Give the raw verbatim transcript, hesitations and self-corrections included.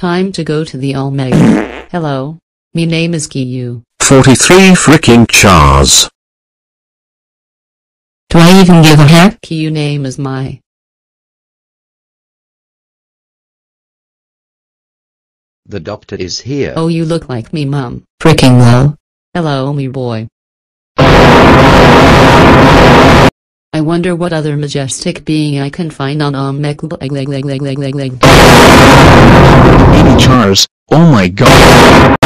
Time to go to the Omegle. Hello. Me name is Caillou. forty-three freaking chars. Do I even give a heck? Caillou name is my. The doctor is here. Oh, you look like me, mum. Freaking low. Hello, me boy. I wonder what other majestic being I can find on Omegle. eighty chars, oh my god.